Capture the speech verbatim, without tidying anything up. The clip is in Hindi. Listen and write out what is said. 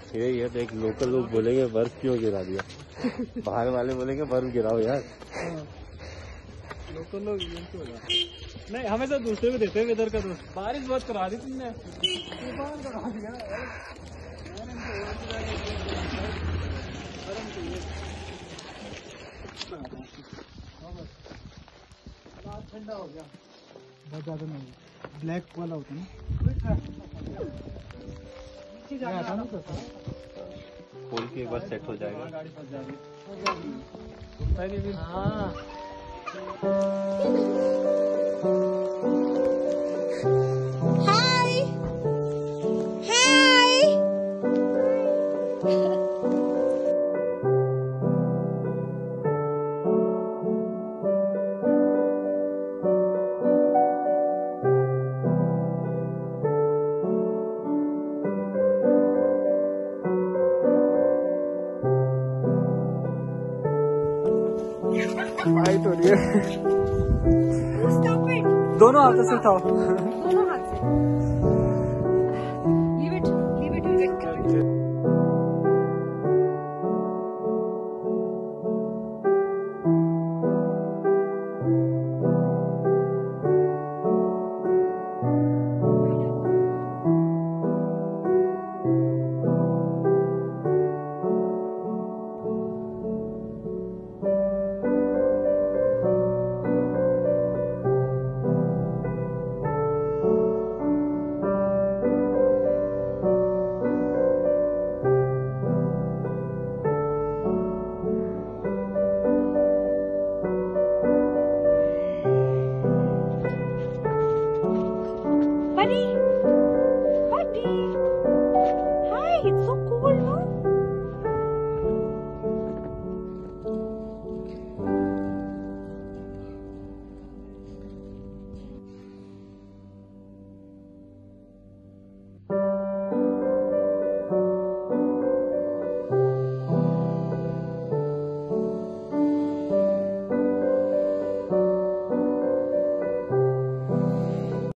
यही है तो एक लोकल लोग बोलेंगे बर्फ क्यों गिरा दिया, बाहर वाले बोलेंगे बर्फ गिराओ यार। लोकल लोग नहीं, हमेशा दूसरे को देते हैं वेदर का दोस्त। बारिश बहुत करा दी तुमने, तूफान करा दिया। ठंडा हो गया, बहुत ज्यादा नहीं, ब्लैक वाला होता है ना, खोल के एक बार सेट हो जाएगा। गाड़ी फंस जाएगी। हाँ हाय हाय फाइट हो रही है। दोनों हाथों से उठाओ। दोनों हाथ से।